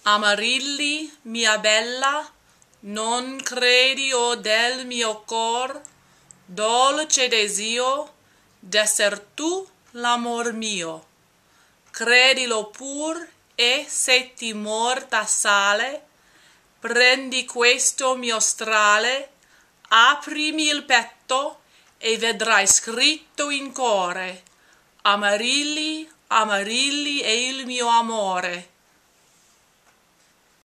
Amarilli, mia bella, non credi o del mio cor, dolce desio, d'esser tu l'amor mio. Credilo pur e se timor t'assale, prendi questo mio strale, aprimi il petto e vedrai scritto in core: Amarilli, Amarilli è il mio amore.